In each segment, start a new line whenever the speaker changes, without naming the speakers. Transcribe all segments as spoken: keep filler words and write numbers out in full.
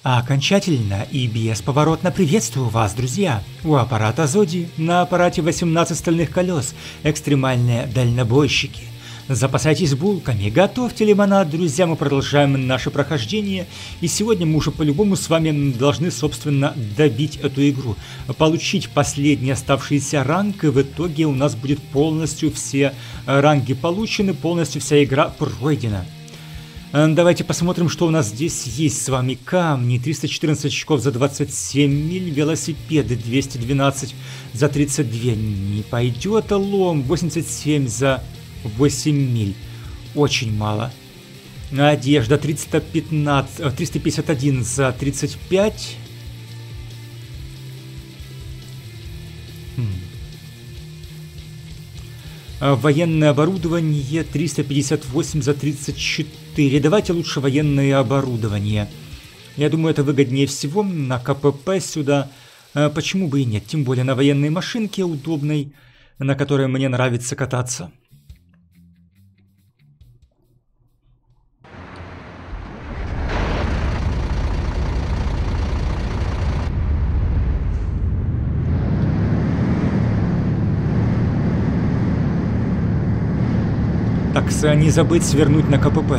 Окончательно и бесповоротно приветствую вас, друзья! У аппарата Зоди на аппарате восемнадцать стальных колес экстремальные дальнобойщики. Запасайтесь булками, готовьте лимонад, друзья, мы продолжаем наше прохождение, и сегодня мы уже по-любому с вами должны, собственно, добить эту игру, получить последний оставшийся ранг, и в итоге у нас будет полностью все ранги получены, полностью вся игра пройдена. Давайте посмотрим, что у нас здесь есть с вами. Камни, триста четырнадцать очков за двадцать семь миль, велосипеды двести двенадцать за тридцать два, не пойдет, лом восемьдесят семь за восемь миль, очень мало. Одежда триста пятнадцать, триста пятьдесят один за тридцать пять. Хм. Военное оборудование триста пятьдесят восемь за тридцать четыре. Давайте лучше военное оборудование. Я думаю, это выгоднее всего. На КПП сюда. Почему бы и нет? Тем более на военной машинке удобной, на которой мне нравится кататься. Так, не забыть свернуть на КПП.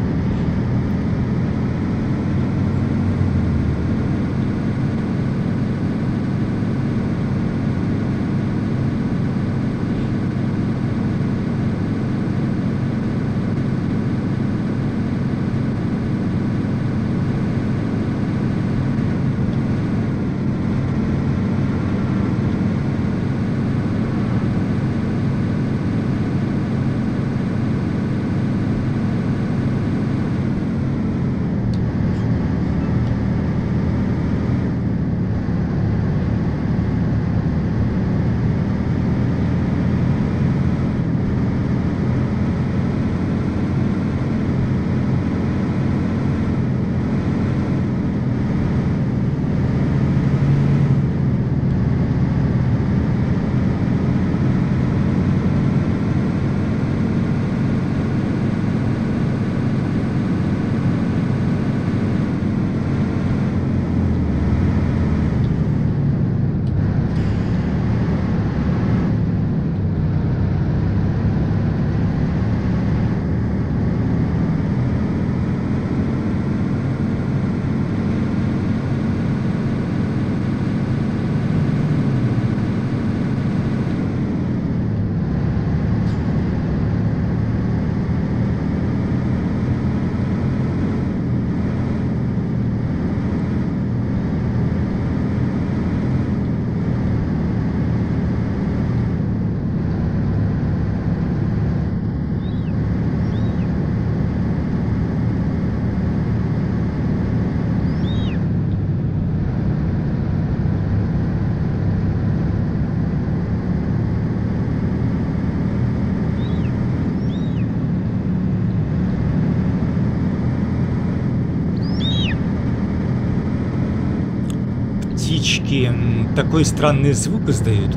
Птички такой странный звук издают.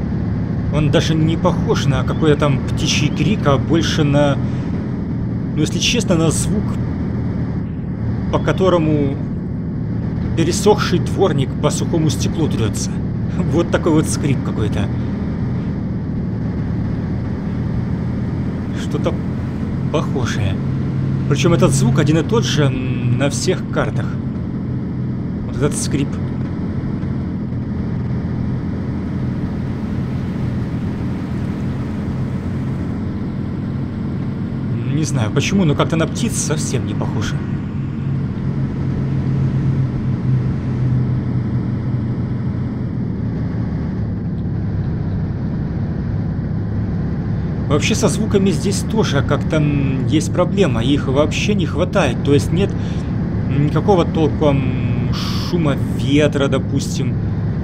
Он даже не похож на какой-то там птичий крик, а больше на, ну если честно, на звук, по которому пересохший дворник по сухому стеклу трется. Вот такой вот скрип какой-то. Что-то похожее. Причем этот звук один и тот же на всех картах. Вот этот скрип. Не знаю почему, но как-то на птиц совсем не похоже. Вообще со звуками здесь тоже как-то есть проблема, их вообще не хватает, то есть нет никакого толку шума ветра, допустим,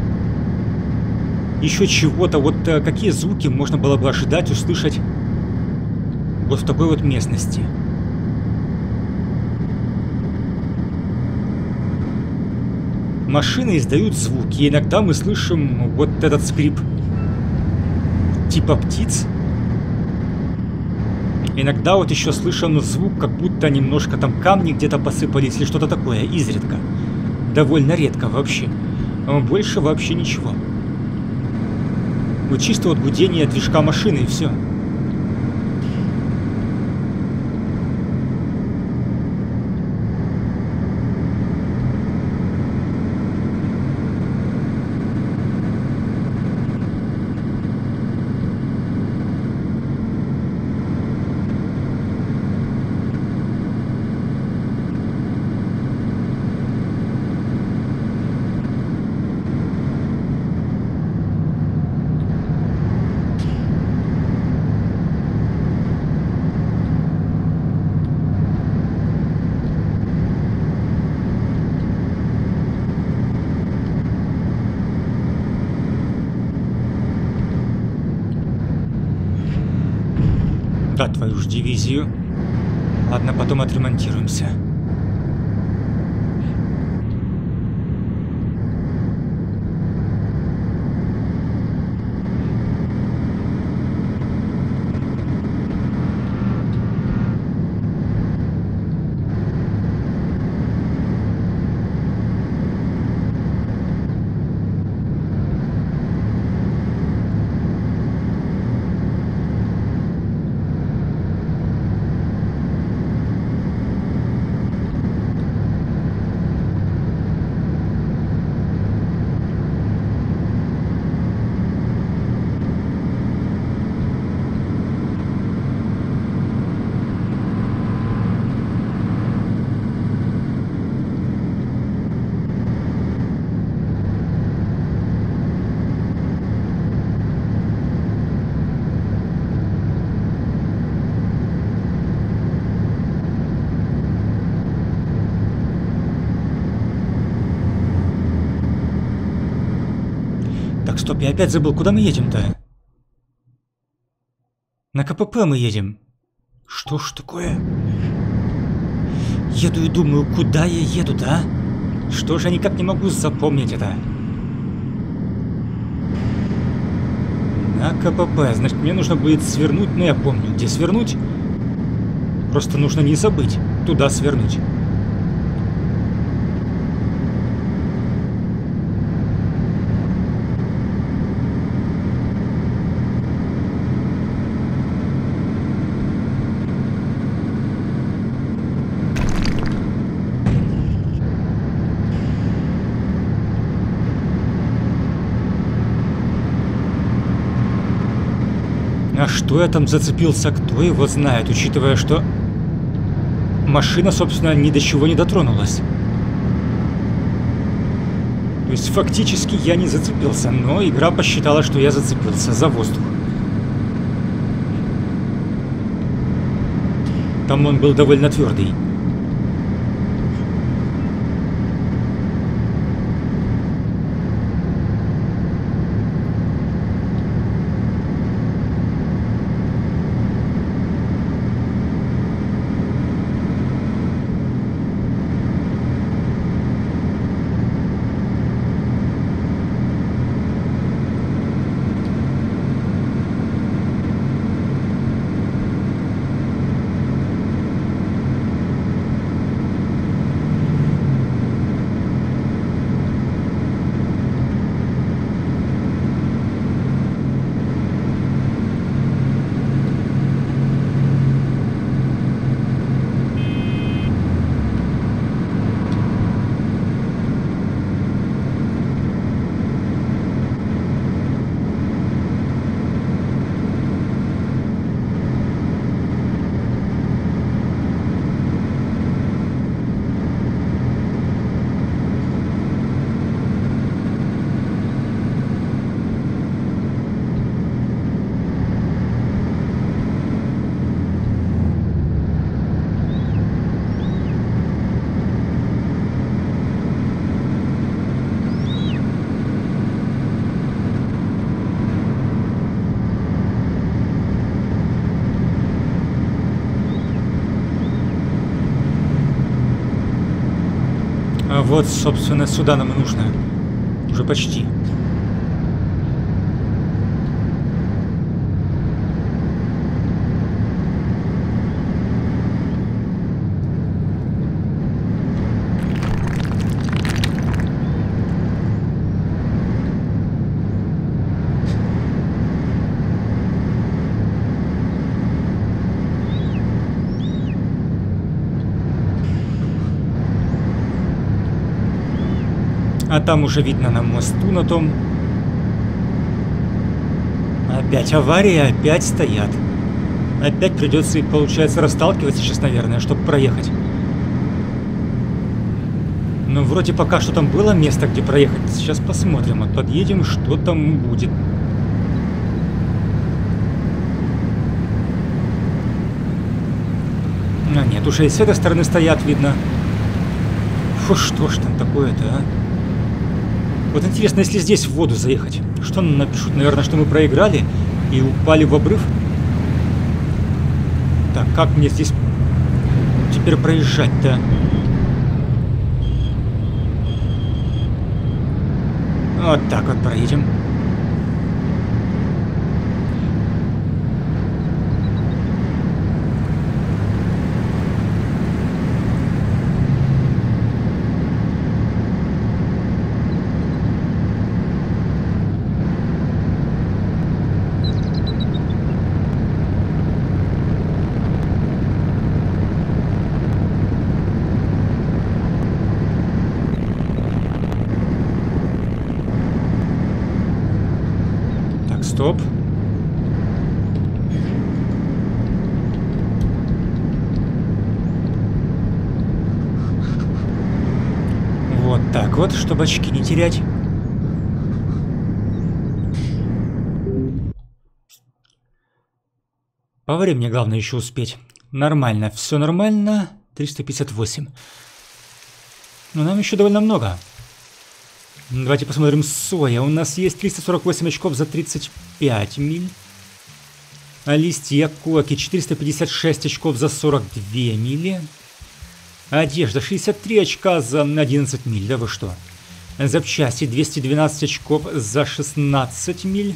еще чего-то, вот какие звуки можно было бы ожидать услышать вот в такой вот местности. Машины издают звуки, и иногда мы слышим вот этот скрип типа птиц. Иногда вот еще слышен звук, как будто немножко там камни где-то посыпались или что-то такое, изредка. довольно редко вообще. Больше вообще ничего. Вот чисто вот гудение движка машины и все. Да, твою ж дивизию. Ладно, потом отремонтируемся. Так, стоп, я опять забыл, куда мы едем-то? На КПП мы едем. Что ж такое? Еду и думаю, куда я еду-то, а? Что же я никак не могу запомнить это? На КПП, значит, мне нужно будет свернуть, но я помню, где свернуть. Просто нужно не забыть, туда свернуть. А что я там зацепился, кто его знает, учитывая, что машина, собственно, ни до чего не дотронулась. То есть фактически я не зацепился, но игра посчитала, что я зацепился за воздух. Там он был довольно твердый. А вот, собственно, сюда нам и нужно. Уже почти. А там уже видно на мосту на том. Опять авария, опять стоят. Опять придется их, получается, расталкивать сейчас, наверное, чтобы проехать. Ну, вроде пока что там было место, где проехать. Сейчас посмотрим. Вот подъедем, что там будет. А нет, уже и с этой стороны стоят, видно. Фу, что ж там такое-то, а? Вот интересно, если здесь в воду заехать, что напишут? Наверное, что мы проиграли и упали в обрыв. Так, как мне здесь теперь проезжать-то? Вот так вот проедем. Стоп. Вот так вот, чтобы очки не терять. По времени главное еще успеть. Нормально, все нормально. триста пятьдесят восемь. Но нам еще довольно много. Давайте посмотрим соя. У нас есть триста сорок восемь очков за тридцать пять миль. А листья коки четыреста пятьдесят шесть очков за сорок две мили. Одежда шестьдесят три очка за одиннадцать миль. Да вы что? Запчасти двести двенадцать очков за шестнадцать миль.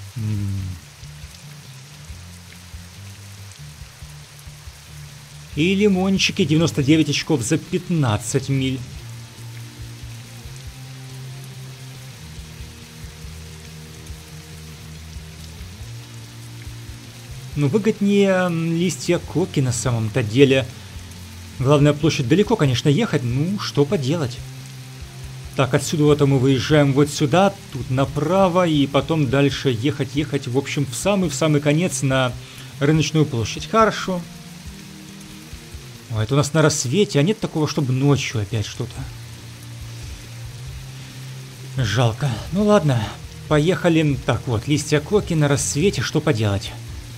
И лимончики девяносто девять очков за пятнадцать миль. Ну, выгоднее листья коки на самом-то деле. Главная площадь далеко, конечно, ехать. Ну, что поделать. Так, отсюда вот мы выезжаем вот сюда, тут направо, и потом дальше ехать, ехать, в общем, в самый-в самый конец на рыночную площадь. Хорошо. О, это у нас на рассвете, а нет такого, чтобы ночью опять что-то. Жалко. Ну ладно, поехали. Так вот, листья коки на рассвете, что поделать.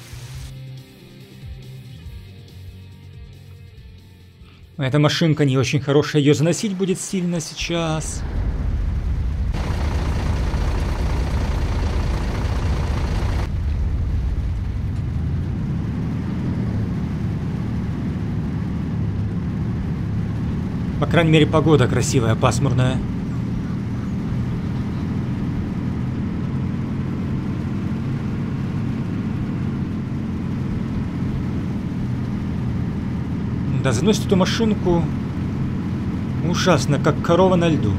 Эта машинка не очень хорошая, ее заносить будет сильно сейчас. По крайней мере, погода красивая, пасмурная. Да, заносит эту машинку ужасно, как корова на льду.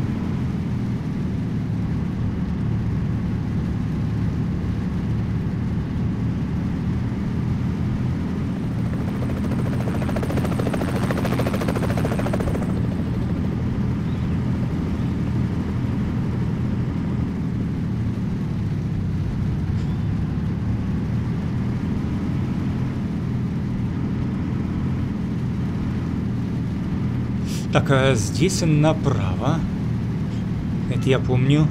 Так, а здесь направо. Это я помню.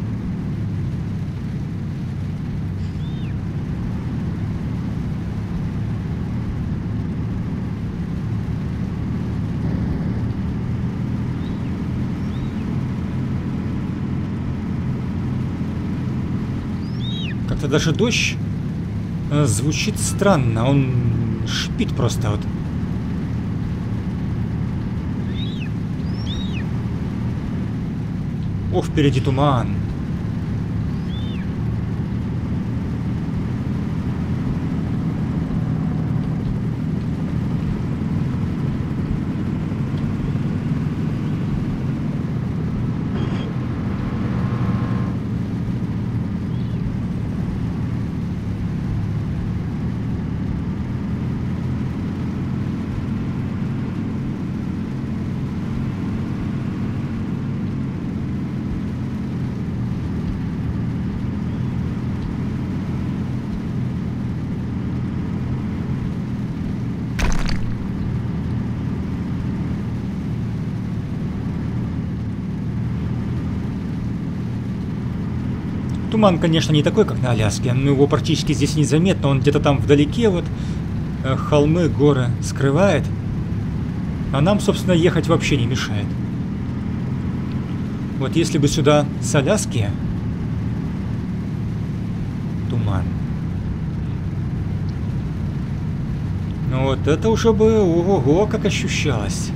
Как-то даже дождь звучит странно. Он шипит просто вот. О, впереди туман. Туман, конечно, не такой, как на Аляске, но его практически здесь незаметно. Он где-то там вдалеке, вот э, холмы, горы скрывает. А нам, собственно, ехать вообще не мешает. Вот если бы сюда с Аляски туман. Ну вот это уже бы ого-го как ощущалось.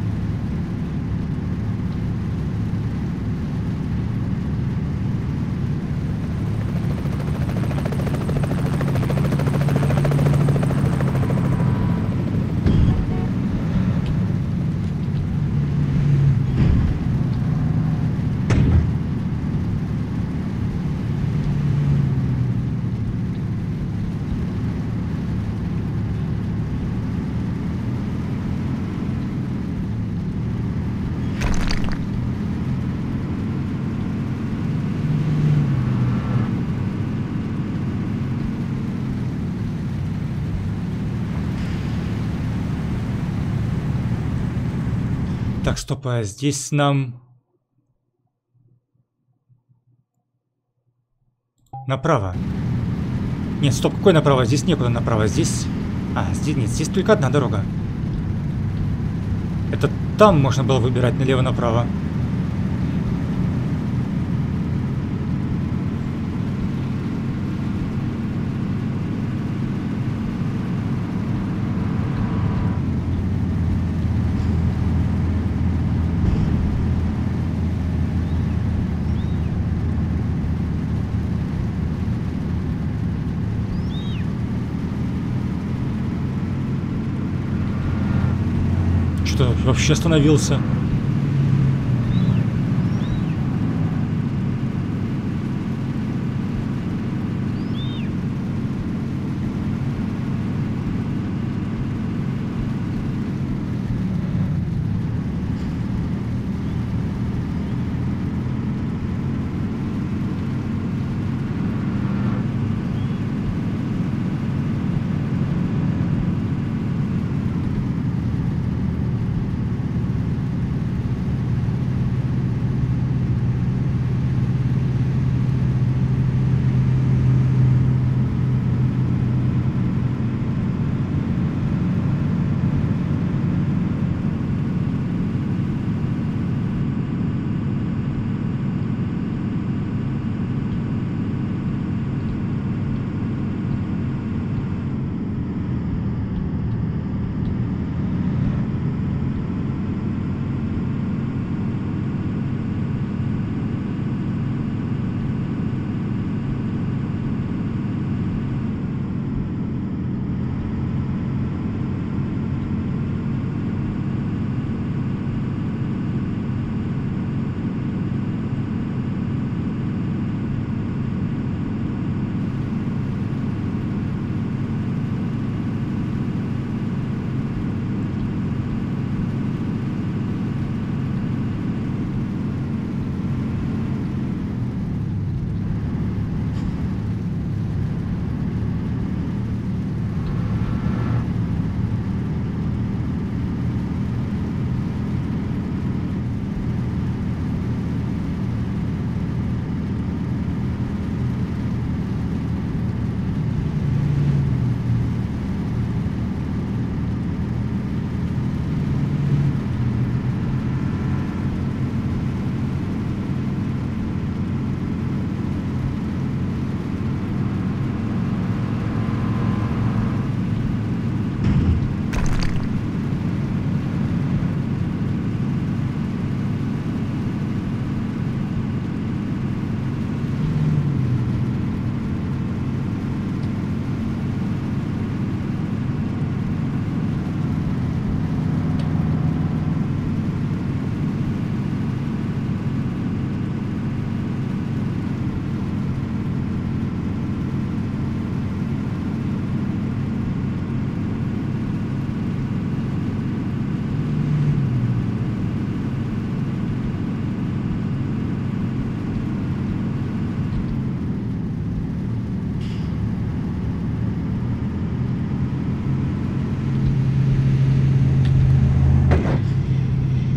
Так, стоп, а здесь нам... Направо. Нет, стоп, какой направо? Здесь некуда направо, здесь... А, здесь нет, здесь только одна дорога. Это там можно было выбирать налево-направо. Что, вообще остановился?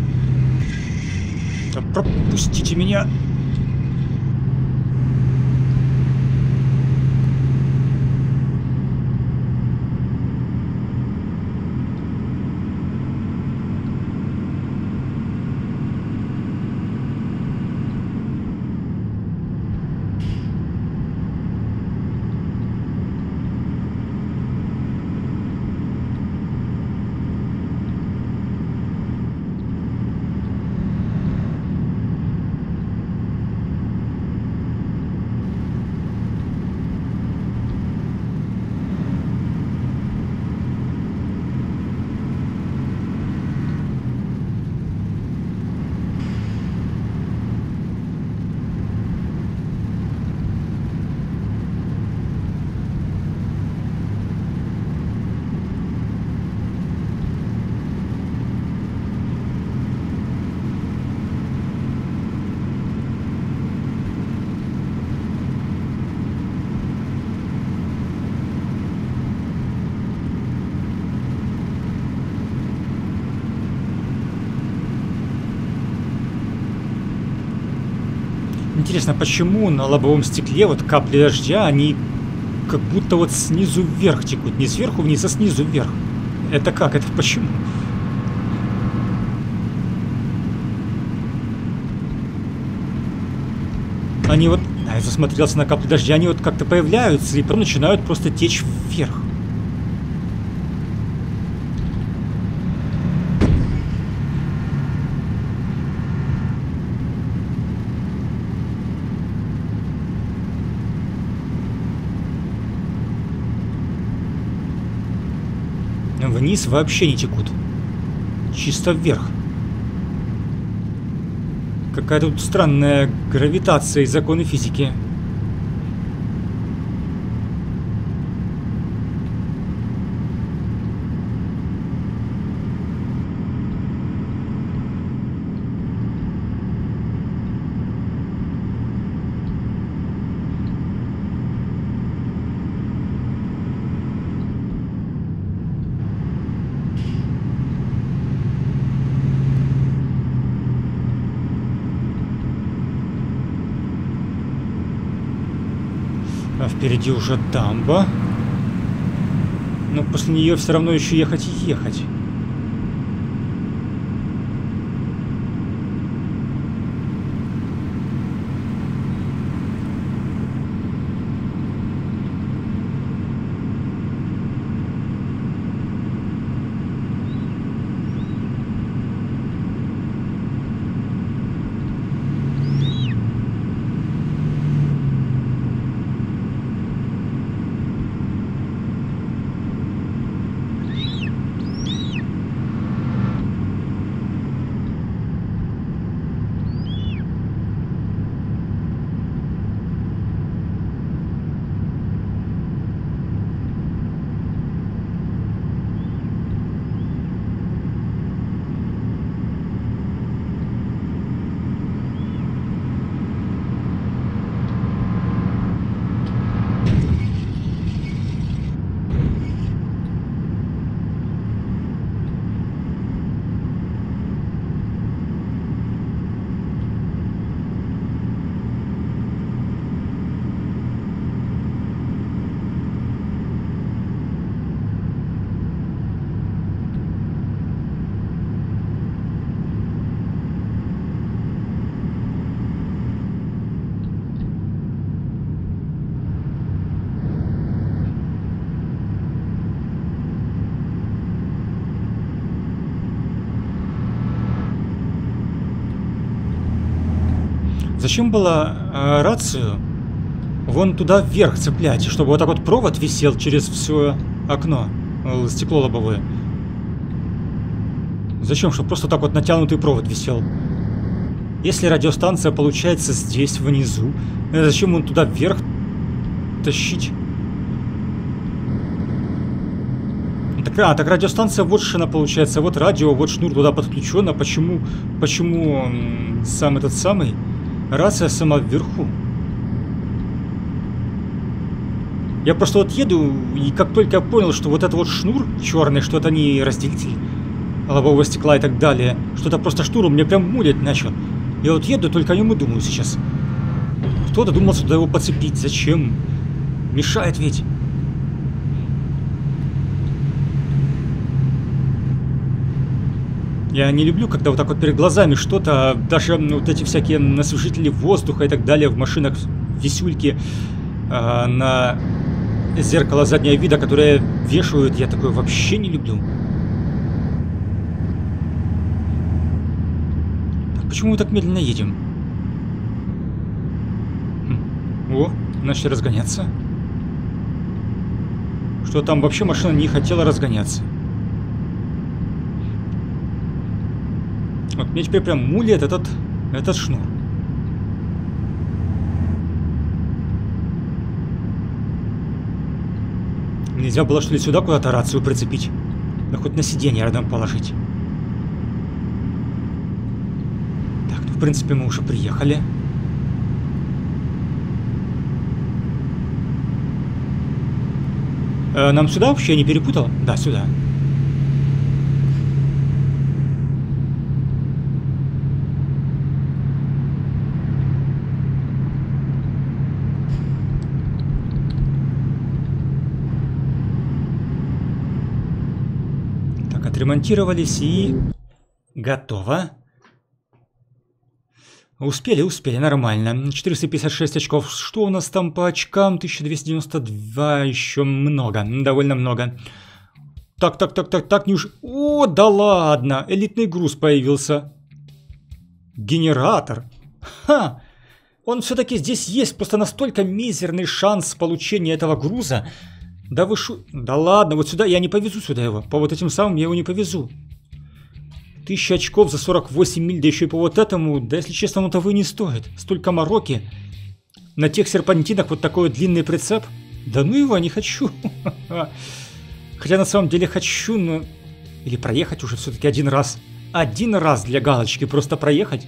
Пропустите меня. Интересно, почему на лобовом стекле вот капли дождя, они как будто вот снизу вверх текут. Не сверху вниз, а снизу вверх. Это как? Это почему? Они вот... А я засмотрелся на капли дождя, они вот как-то появляются и потом начинают просто течь вверх. Вниз вообще не текут. Чисто вверх. Какая тут странная гравитация и законы физики. А впереди уже дамба. Но после нее все равно еще ехать и ехать. Зачем было э, рацию вон туда вверх цеплять, чтобы вот так вот провод висел через все окно, э, стекло лобовое? Зачем, чтобы просто так вот натянутый провод висел? Если радиостанция получается здесь, внизу, э, зачем он туда вверх тащить? Так, а, так радиостанция вот шина получается, вот радио, вот шнур туда подключен, а почему, почему м, сам этот самый... Рация сама вверху. Я просто вот еду, и как только я понял, что вот это вот шнур черный, что это не разделитель лобового стекла и так далее, что это просто шнур, он мне прям мулить начал. Я вот еду, только о нем и думаю сейчас. Кто додумался туда его подцепить? Зачем? Мешает ведь. Я не люблю, когда вот так вот перед глазами что-то, даже вот эти всякие насушители воздуха и так далее в машинах, висюльки э, на зеркало заднего вида, которые вешают, я такое вообще не люблю. Так, почему мы так медленно едем? Хм. О, начали разгоняться. Что там вообще машина не хотела разгоняться. Вот мне теперь прям мулит этот, этот шнур. Нельзя было, что ли, сюда куда-то рацию прицепить? Да хоть на сиденье рядом положить. Так, ну в принципе мы уже приехали. Э, нам сюда вообще, я не перепутал? Да, сюда. отремонтировались и... Готово. Успели, успели, нормально. четыреста пятьдесят шесть очков. Что у нас там по очкам? тысяча двести девяносто два, еще много, довольно много. Так, так, так, так, так, не уж... О, да ладно, элитный груз появился. Генератор. Ха! Он все-таки здесь есть, просто настолько мизерный шанс получения этого груза. Да вы шу... Да ладно, вот сюда я не повезу сюда его. По вот этим самым я его не повезу. Тысяча очков за сорок восемь миль, да еще и по вот этому. Да если честно, он того и не стоит. Столько мороки. На тех серпантинах вот такой вот длинный прицеп. Да ну его, не хочу. Хотя на самом деле хочу, но... Или проехать уже все-таки один раз. Один раз для галочки просто проехать.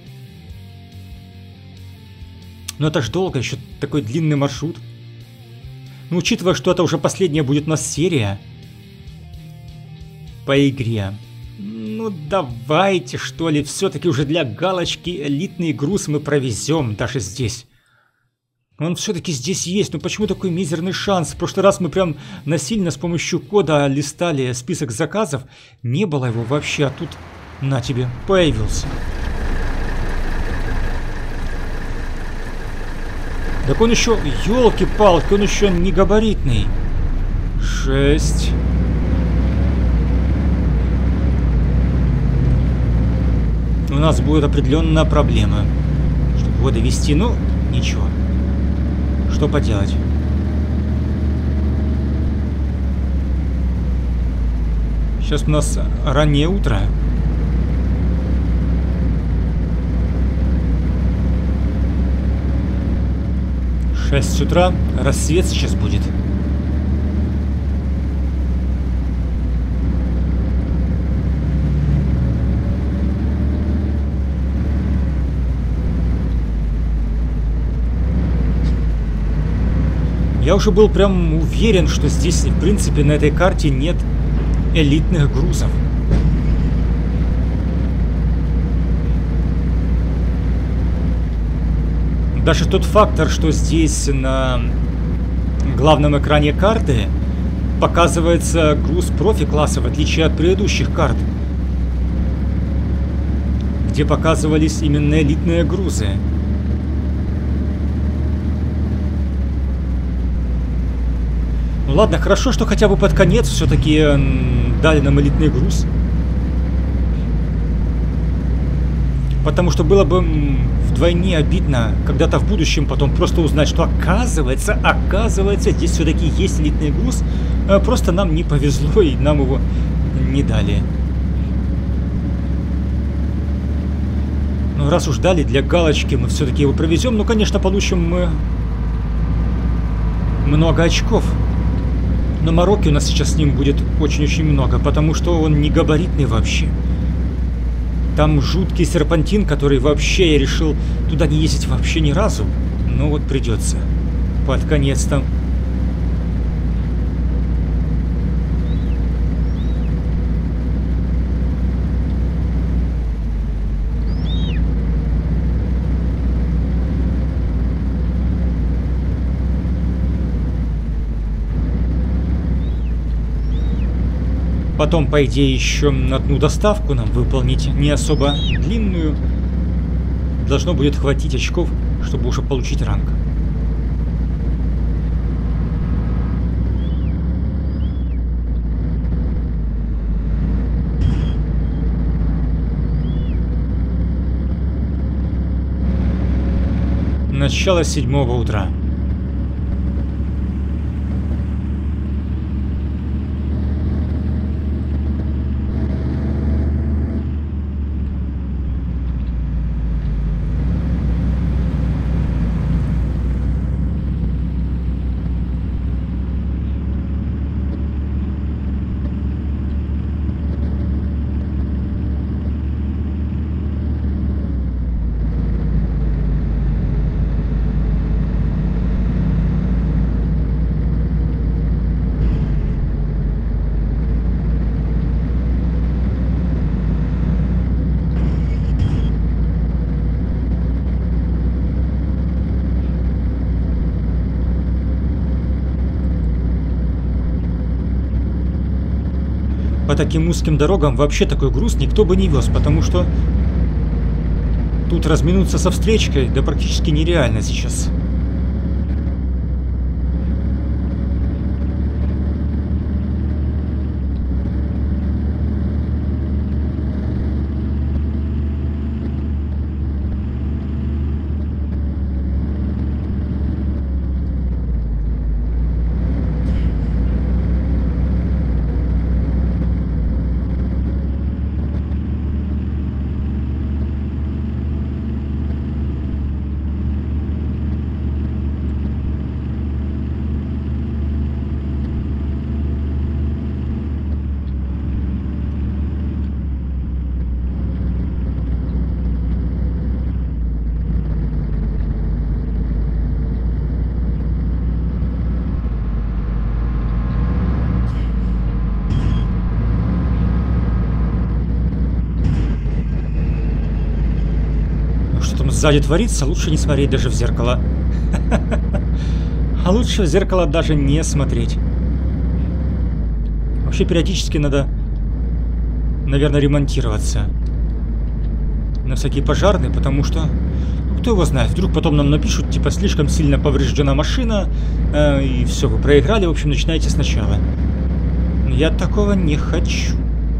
Но это ж долго, еще такой длинный маршрут. Ну, учитывая, что это уже последняя будет у нас серия по игре. Ну, давайте, что ли, все-таки уже для галочки элитный груз мы провезем даже здесь. Он все-таки здесь есть, но почему такой мизерный шанс? В прошлый раз мы прям насильно с помощью кода листали список заказов. Не было его вообще, а тут на тебе, появился. Так он еще, елки-палки, он еще не габаритный. Шесть. У нас будет определенная проблема, чтобы его довести, ну, ничего. Что поделать? Сейчас у нас раннее утро. шесть утра, рассвет сейчас будет. Я уже был прям уверен, что здесь, в принципе, на этой карте нет элитных грузов. Даже тот фактор, что здесь на главном экране карты показывается груз профи-класса, в отличие от предыдущих карт, где показывались именно элитные грузы. Ну ладно, хорошо, что хотя бы под конец все-таки дали нам элитный груз. Потому что было бы вдвойне обидно когда-то в будущем потом просто узнать, что оказывается, оказывается, здесь все-таки есть элитный груз. Просто нам не повезло и нам его не дали. Но раз уж дали для галочки, мы все-таки его провезем. Ну, конечно, получим мы много очков. Но мороки у нас сейчас с ним будет очень-очень много, потому что он не габаритный вообще. Там жуткий серпантин, который вообще я решил туда не ездить вообще ни разу. Но вот придется. Под конец-то. Потом, по идее, еще одну доставку нам выполнить, не особо длинную. Должно будет хватить очков, чтобы уже получить ранг. Начало седьмого утра. таким узким дорогам вообще такой груз никто бы не вез, потому что тут разминуться со встречкой, да практически нереально сейчас. Сзади творится, лучше не смотреть даже в зеркало. А лучше в зеркало даже не смотреть. Вообще периодически надо, наверное, ремонтироваться. На всякий пожарный, потому что... Ну, кто его знает, вдруг потом нам напишут, типа, слишком сильно повреждена машина, э, и все, вы проиграли, в общем, начинайте сначала. Я такого не хочу.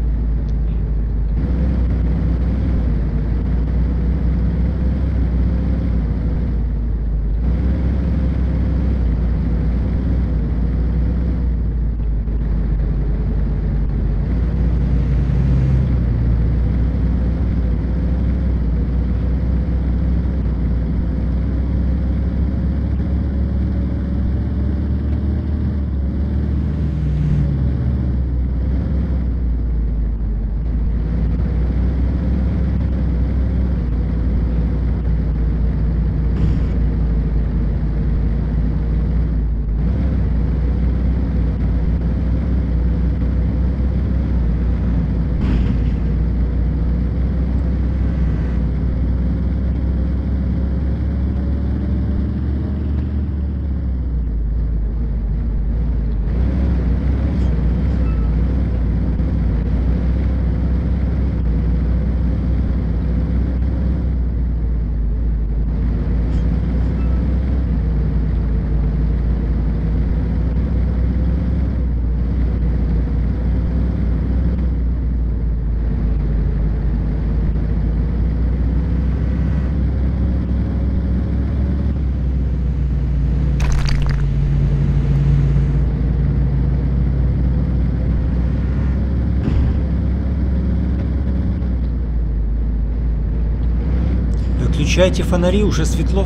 Включайте фонари, уже светло.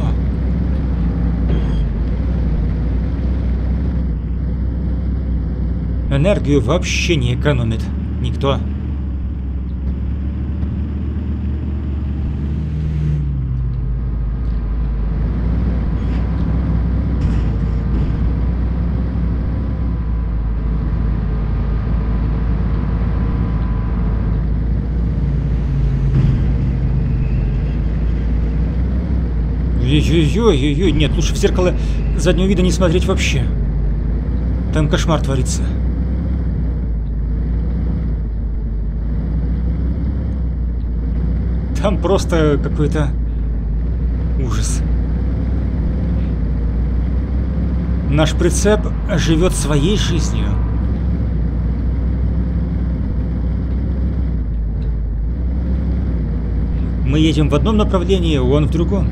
Энергию вообще не экономит никто. Ой-ой-ой-ой, нет, лучше в зеркало заднего вида не смотреть вообще. Там кошмар творится. Там просто какой-то ужас. Наш прицеп живет своей жизнью. Мы едем в одном направлении, он в другом.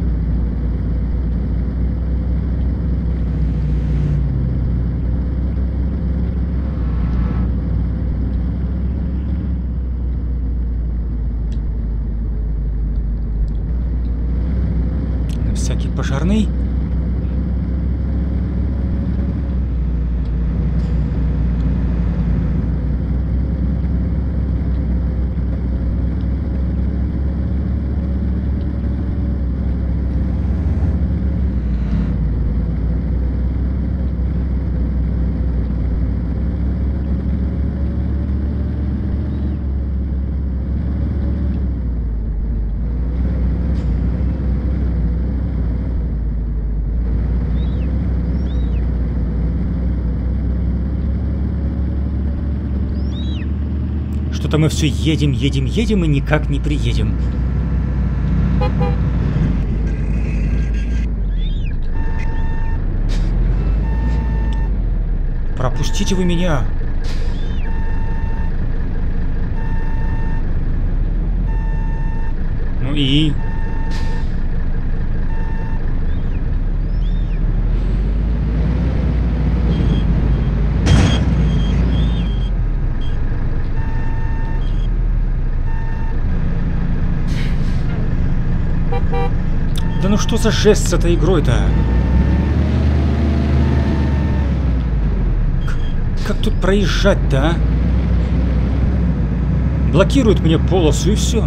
Пожарный. Что-то мы все едем, едем, едем и никак не приедем. Пропустите вы меня. Ну и... Да ну что за жесть с этой игрой-то? Как тут проезжать-то, а? Блокирует мне полосу и все.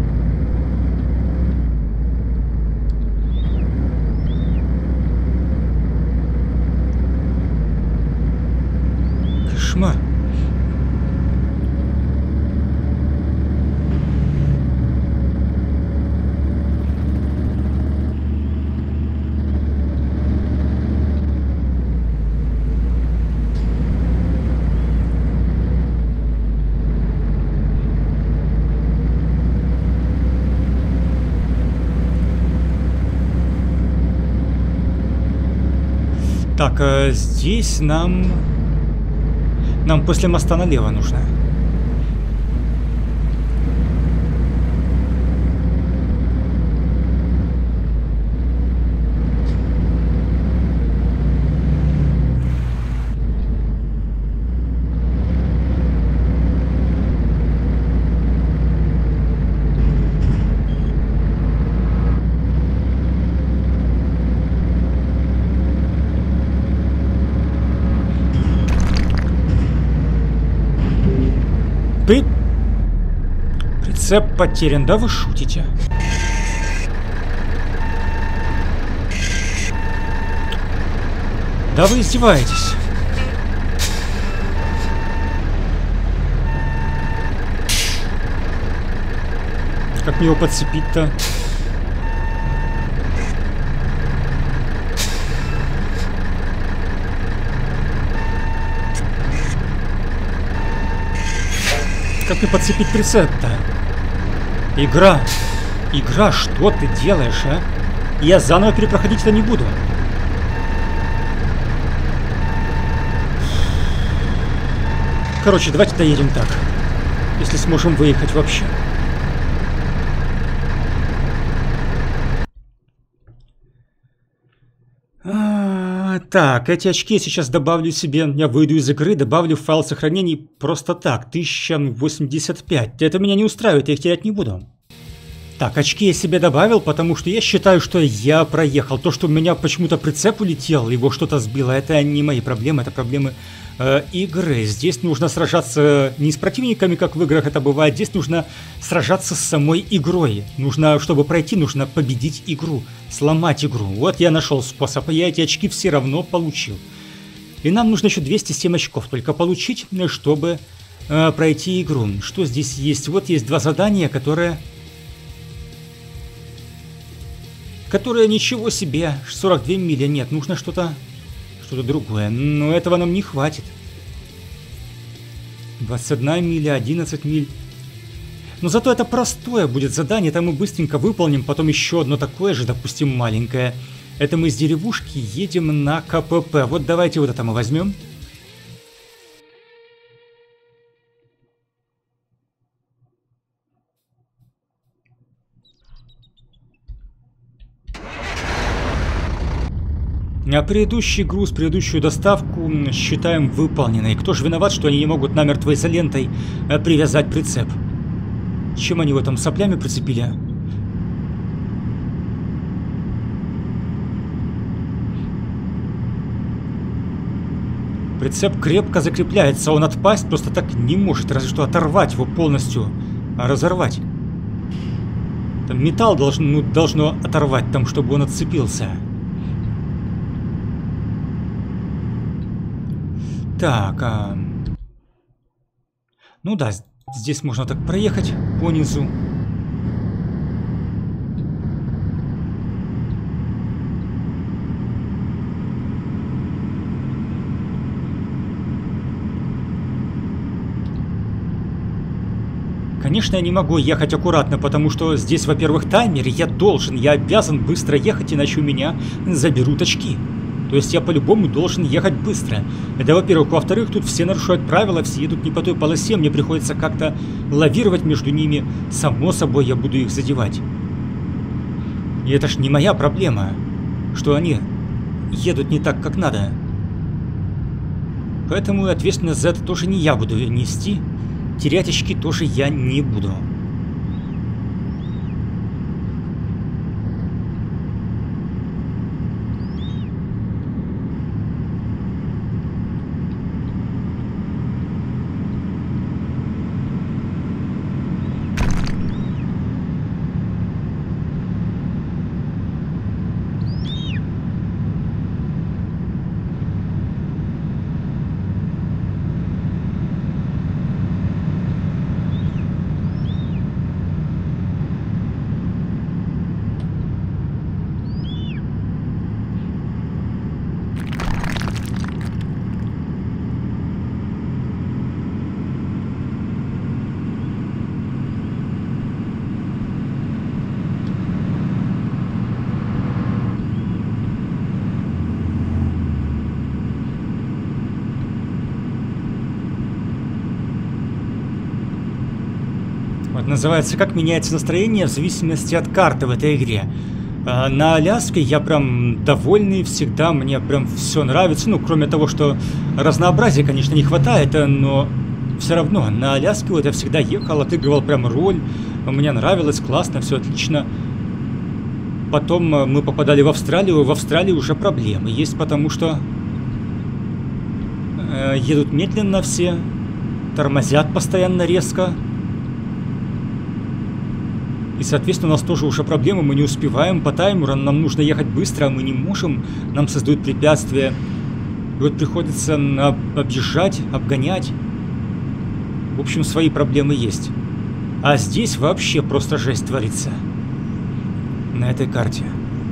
Кошмар. Так, а здесь нам... Нам после моста налево нужно. При... Прицеп потерян, да вы шутите? Да вы издеваетесь? Как мне его подцепить-то? Как мне подцепить прицеп-то? Игра! Игра, что ты делаешь, а? Я заново перепроходить это не буду. Короче, давайте доедем так. Если сможем выехать вообще. А, так, эти очки я сейчас добавлю себе. Я выйду из игры, добавлю в файл сохранений просто так. тысяча восемьдесят пять. Это меня не устраивает, я их терять не буду. Так, очки я себе добавил, потому что я считаю, что я проехал. То, что у меня почему-то прицеп улетел, его что-то сбило, это не мои проблемы, это проблемы э, игры. Здесь нужно сражаться не с противниками, как в играх это бывает, здесь нужно сражаться с самой игрой. Нужно, чтобы пройти, нужно победить игру, сломать игру. Вот я нашел способ, я эти очки все равно получил. И нам нужно еще двести семь очков только получить, чтобы э, пройти игру. Что здесь есть? Вот есть два задания, которые... Которая ничего себе, сорок две мили, нет, нужно что-то что-то другое, но этого нам не хватит. двадцать одна миля, одиннадцать миль. Но зато это простое будет задание, это мы быстренько выполним, потом еще одно такое же, допустим, маленькое. Это мы из деревушки едем на КПП, вот давайте вот это мы возьмем. А предыдущий груз, предыдущую доставку считаем выполненной. Кто же виноват, что они не могут намертво изолентой привязать прицеп? Чем они его там соплями прицепили? Прицеп крепко закрепляется, он отпасть просто так не может, разве что оторвать его полностью, а разорвать. Там металл должно, ну, должно оторвать, там, чтобы он отцепился. Так, а... ну да, здесь можно так проехать по низу. Конечно, я не могу ехать аккуратно, потому что здесь, во-первых, таймер, я должен, я обязан быстро ехать, иначе у меня заберут очки. То есть я по-любому должен ехать быстро. Это, во-первых. Во-вторых, тут все нарушают правила, все едут не по той полосе, мне приходится как-то лавировать между ними. Само собой, я буду их задевать. И это ж не моя проблема, что они едут не так, как надо. Поэтому ответственность за это тоже не я буду нести. Терять очки тоже я не буду. Вот называется, как меняется настроение в зависимости от карты в этой игре. А на Аляске я прям довольный всегда, мне прям все нравится. Ну, кроме того, что разнообразия, конечно, не хватает, но все равно на Аляске вот я всегда ехал, отыгрывал прям роль. Мне нравилось, классно, все отлично. Потом мы попадали в Австралию, в Австралии уже проблемы есть, потому что э, едут медленно все, тормозят постоянно резко. И, соответственно, у нас тоже уже проблемы, мы не успеваем по таймеру, нам нужно ехать быстро, а мы не можем, нам создают препятствия. И вот приходится объезжать, обгонять. В общем, свои проблемы есть. А здесь вообще просто жесть творится. На этой карте.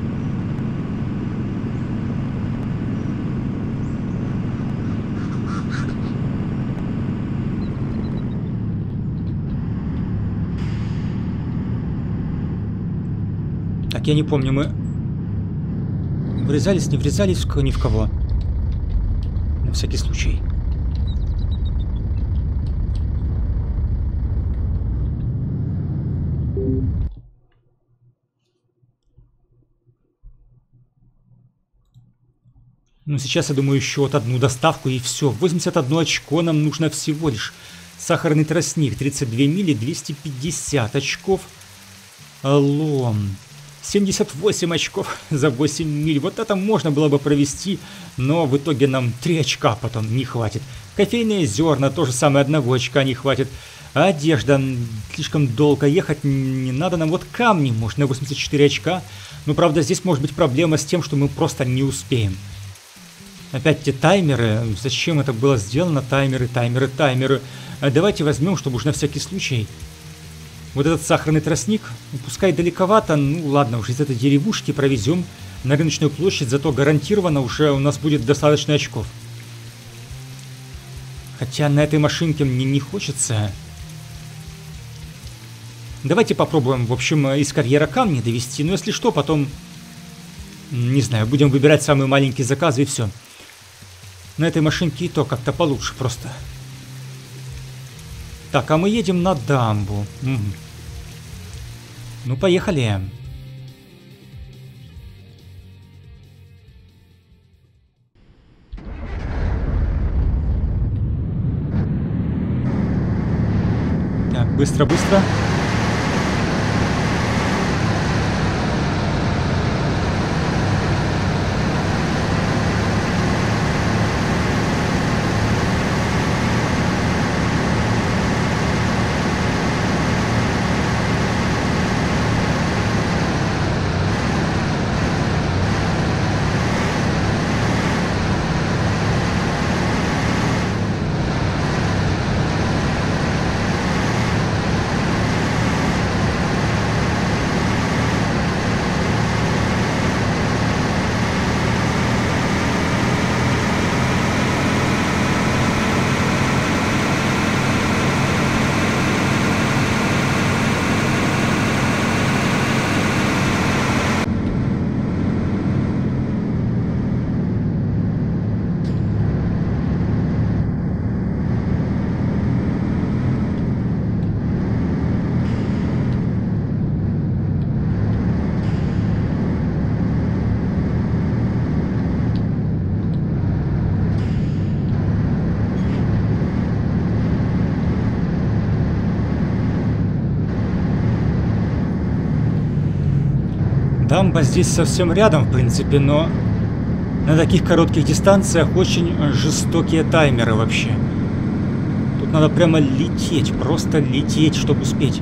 Так, я не помню, мы врезались, не врезались ни в кого. На всякий случай. Ну, сейчас, я думаю, еще вот одну доставку и все. восемьдесят одно очко нам нужно всего лишь. Сахарный тростник, тридцать две мили, двести пятьдесят очков. Лом. семьдесят восемь очков за восемь миль. Вот это можно было бы провести, но в итоге нам три очка потом не хватит. Кофейные зерна, то же самое, одного очка не хватит. Одежда, слишком долго ехать не надо. Нам вот камни можно, восемьдесят четыре очка. Но, правда, здесь может быть проблема с тем, что мы просто не успеем. Опять те таймеры. Зачем это было сделано? Таймеры, таймеры, таймеры. Давайте возьмем, чтобы уж на всякий случай. Вот этот сахарный тростник, пускай далековато, ну ладно, уже из этой деревушки провезем на рыночную площадь, зато гарантированно уже у нас будет достаточно очков. Хотя на этой машинке мне не хочется. Давайте попробуем, в общем, из карьера камни довести, но если что, потом, не знаю, будем выбирать самые маленькие заказы и все. На этой машинке и то как-то получше просто. Так, а мы едем на дамбу. Угу. Ну, поехали. Так, быстро-быстро. Дамба здесь совсем рядом, в принципе, но на таких коротких дистанциях очень жестокие таймеры вообще. Тут надо прямо лететь, просто лететь, чтобы успеть.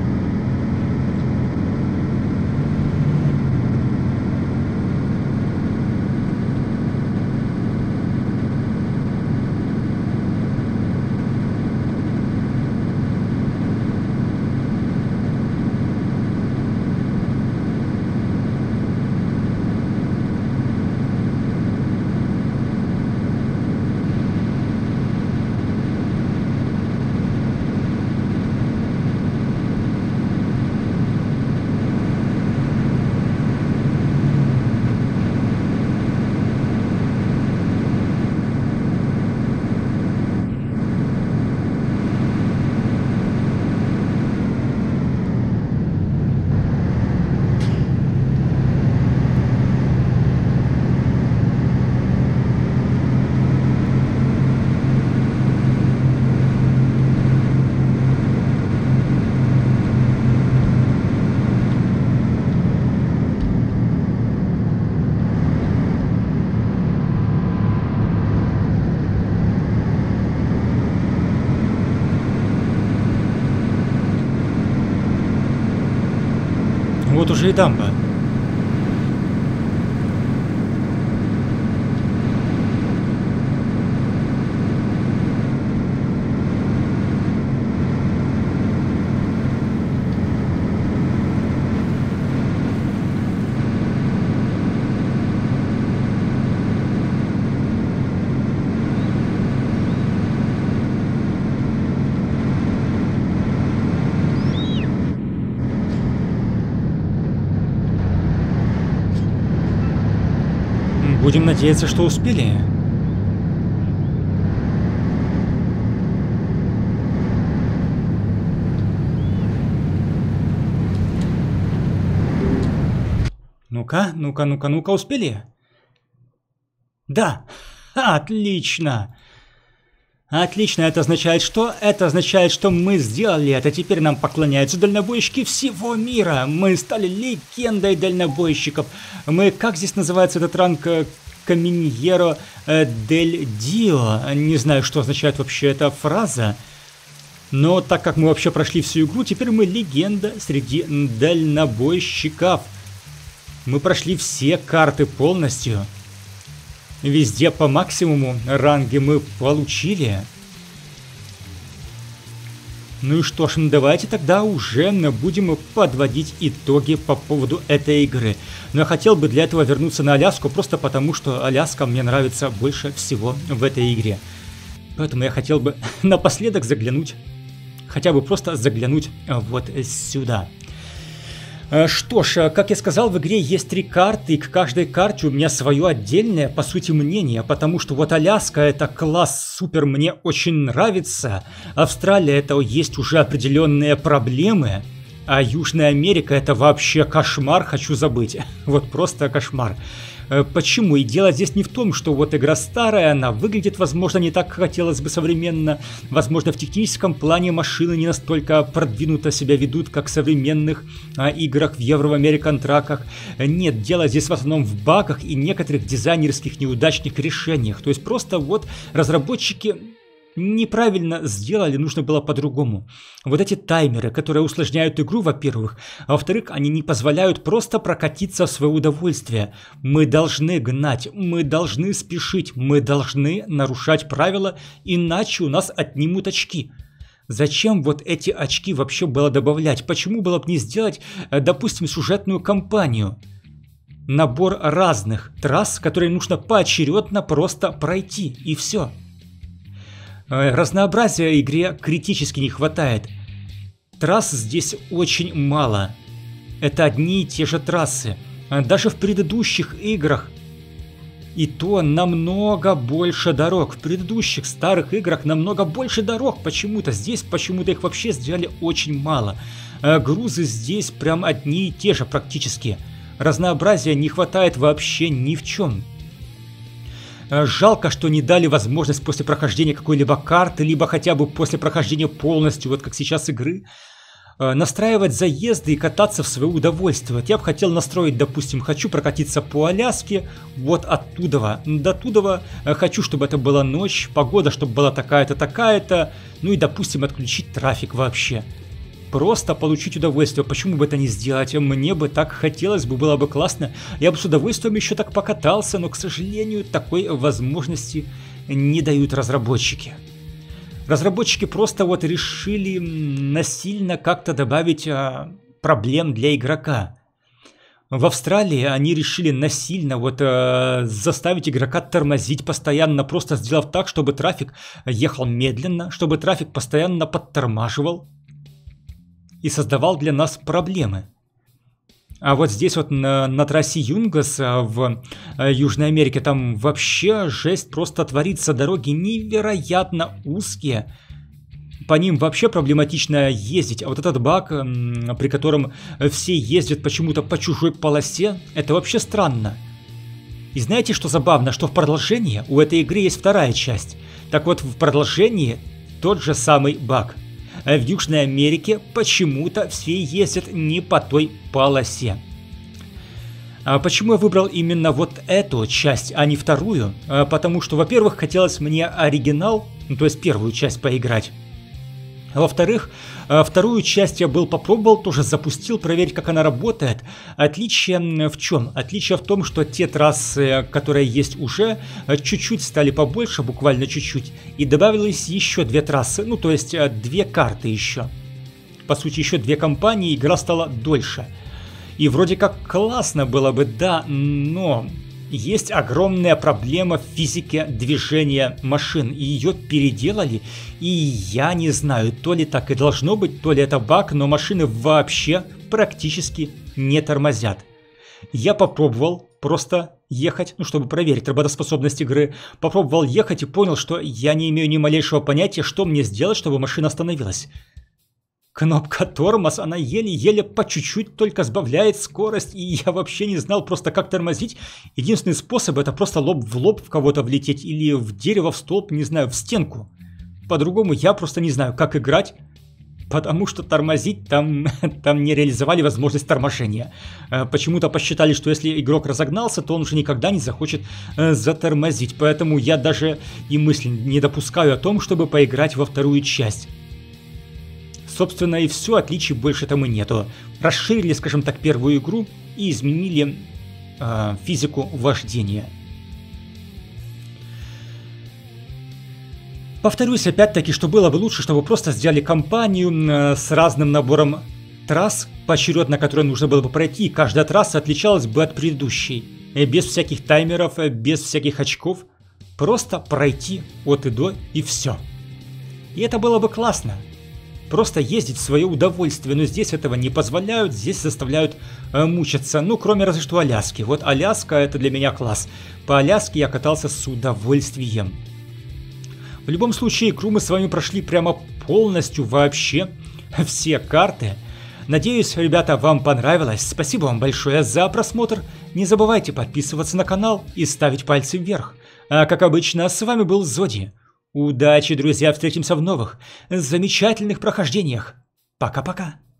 Вот уже и дамба. Будем надеяться, что успели. Ну-ка, ну-ка, ну-ка, ну-ка, успели? Да, отлично. Отлично, это означает что? Это означает, что мы сделали это. Теперь нам поклоняются дальнобойщики всего мира. Мы стали легендой дальнобойщиков. Мы, как здесь называется этот ранг? Каминьеро дель Дио. Не знаю, что означает вообще эта фраза. Но так как мы вообще прошли всю игру, теперь мы легенда среди дальнобойщиков. Мы прошли все карты полностью. Везде по максимуму ранги мы получили. Ну и что ж, давайте тогда уже будем подводить итоги по поводу этой игры. Но я хотел бы для этого вернуться на Аляску, просто потому что Аляска мне нравится больше всего в этой игре. Поэтому я хотел бы напоследок заглянуть, хотя бы просто заглянуть вот сюда. Что ж, как я сказал, в игре есть три карты, и к каждой карте у меня свое отдельное, по сути, мнение, потому что вот Аляска — это класс супер, мне очень нравится, Австралия — это есть уже определенные проблемы, а Южная Америка — это вообще кошмар, хочу забыть, вот просто кошмар. Почему? И дело здесь не в том, что вот игра старая, она выглядит, возможно, не так, как хотелось бы современно. Возможно, в техническом плане машины не настолько продвинуто себя ведут, как в современных а, играх в Euro American Truck'ах. Нет, дело здесь в основном в багах и некоторых дизайнерских неудачных решениях. То есть просто вот разработчики неправильно сделали, нужно было по-другому. Вот эти таймеры, которые усложняют игру, во-первых, а во-вторых, они не позволяют просто прокатиться в свое удовольствие. Мы должны гнать, мы должны спешить, мы должны нарушать правила, иначе у нас отнимут очки. Зачем вот эти очки вообще было добавлять? Почему было бы не сделать, допустим, сюжетную кампанию? Набор разных трасс, которые нужно поочередно просто пройти, и все. Разнообразия игре критически не хватает. Трасс здесь очень мало. Это одни и те же трассы. Даже в предыдущих играх и то намного больше дорог. В предыдущих старых играх намного больше дорог почему-то. Здесь почему-то их вообще сделали очень мало. Грузы здесь прям одни и те же практически. Разнообразия не хватает вообще ни в чем. Жалко, что не дали возможность после прохождения какой-либо карты, либо хотя бы после прохождения полностью, вот как сейчас игры, настраивать заезды и кататься в свое удовольствие. Вот я бы хотел настроить, допустим, хочу прокатиться по Аляске, вот оттуда до туда, хочу, чтобы это была ночь, погода, чтобы была такая-то, такая-то, ну и, допустим, отключить трафик вообще. Просто получить удовольствие, почему бы это не сделать, мне бы так хотелось бы, было бы классно, я бы с удовольствием еще так покатался, но, к сожалению, такой возможности не дают разработчики. Разработчики просто вот решили насильно как-то добавить а, проблем для игрока. В Австралии они решили насильно вот а, заставить игрока тормозить постоянно, просто сделав так, чтобы трафик ехал медленно, чтобы трафик постоянно подтормаживал и создавал для нас проблемы. А вот здесь вот на, на трассе Юнгас в Южной Америке там вообще жесть просто творится. Дороги невероятно узкие. По ним вообще проблематично ездить. А вот этот баг, при котором все ездят почему-то по чужой полосе, это вообще странно. И знаете, что забавно? Что в продолжении у этой игры есть вторая часть. Так вот, в продолжении тот же самый баг. В Южной Америке почему-то все ездят не по той полосе. А почему я выбрал именно вот эту часть, а не вторую? А потому что, во-первых, хотелось мне оригинал, ну, то есть первую часть поиграть. Во-вторых, вторую часть я был попробовал, тоже запустил, проверить, как она работает. Отличие в чем? Отличие в том, что те трассы, которые есть уже, чуть-чуть стали побольше, буквально чуть-чуть. И добавилось еще две трассы, ну то есть две карты еще. По сути, еще две компании, игра стала дольше. И вроде как классно было бы, да, но... Есть огромная проблема в физике движения машин, и ее переделали, и я не знаю, то ли так и должно быть, то ли это баг, но машины вообще практически не тормозят. Я попробовал просто ехать, ну чтобы проверить работоспособность игры, попробовал ехать и понял, что я не имею ни малейшего понятия, что мне сделать, чтобы машина остановилась. Кнопка тормоз, она еле-еле по чуть-чуть только сбавляет скорость, и я вообще не знал просто как тормозить. Единственный способ это просто лоб в лоб в кого-то влететь или в дерево, в столб, не знаю, в стенку. По-другому я просто не знаю, как играть, потому что тормозить там, там не реализовали возможность торможения. Почему-то посчитали, что если игрок разогнался, то он уже никогда не захочет затормозить. Поэтому я даже и мысли не допускаю о том, чтобы поиграть во вторую часть. Собственно и все, отличий больше там и нету. Расширили, скажем так, первую игру и изменили э, физику вождения. Повторюсь опять-таки, что было бы лучше, чтобы просто сделали кампанию э, с разным набором трасс, поочередно которые нужно было бы пройти, и каждая трасса отличалась бы от предыдущей. Без всяких таймеров, без всяких очков. Просто пройти от и до и все. И это было бы классно. Просто ездить в свое удовольствие, но здесь этого не позволяют, здесь заставляют э, мучиться. Ну, кроме разве что Аляски. Вот Аляска это для меня класс. По Аляске я катался с удовольствием. В любом случае, игру мы с вами прошли прямо полностью вообще все карты. Надеюсь, ребята, вам понравилось. Спасибо вам большое за просмотр. Не забывайте подписываться на канал и ставить пальцы вверх. А как обычно, с вами был Зоди. Удачи, друзья, встретимся в новых, замечательных прохождениях. Пока-пока.